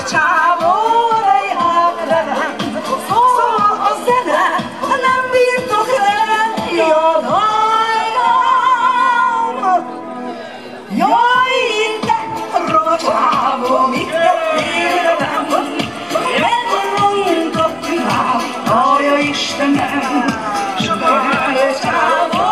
csávó, szól a zene, nem bírtok lenni a dajlam. Jaj, te roma csávó, mit tettél velem? Megmondott rám, Alja Istenem, sokáig csávó,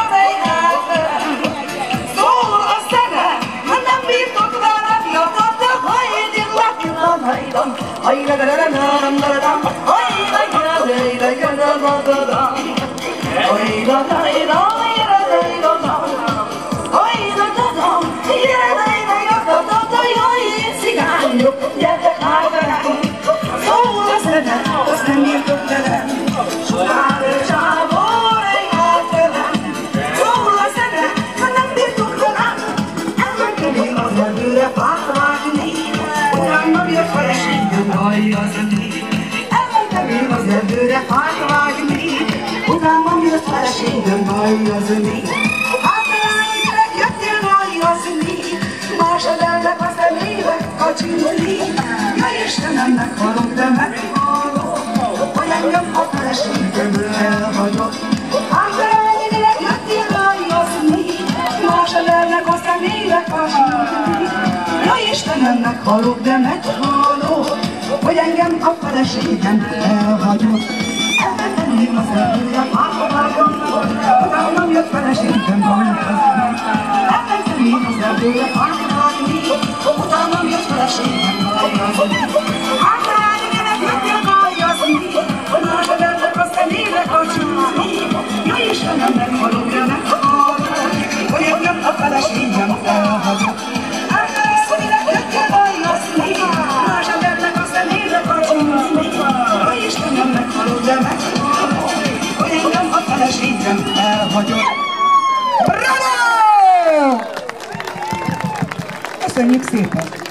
gyertek már velem, szól a zene, azt nem írtok velem, sokáig csávó, reggelt velem, szól a zene, ha nem bírtok velem, elmenkedik az erdőre fát vágni, utána jött feleségem, hallja a zenét. Elmenkedik az erdőre fát vágni, utána jött feleségem, hallja a zenét. Hát lányi gyerek, jöttél, hallja a zenét, másodelnek a szemébe kacsinni. Ja Istenem, meghalok, de meghalok, hogy engem a feleségem elhagyott. Hát lányi gyerek, jöttél, hallja a zenét, másodelnek a szemébe kacsinni. Ja Istenem, meghalok, de meghalok, hogy engem a feleségem elhagyott. Elmentem az erdőre, fákvágom, utána jött feleségem, hallja a zenét. Elmentem az erdőre, fákvágni, utána jött feleségem, hallja a zenét. Hát lányi gyerek, jöttél, hallja a zenét, hogy másodelnek a szemébe kacsinni. Ja Istenem, meghalok, de meghalok, hogy engem a feleségem elhagyott. Istenem, meghalok, de meghalok, hogy engem a feleségem elhagyott. Bravo! Köszönjük szépen!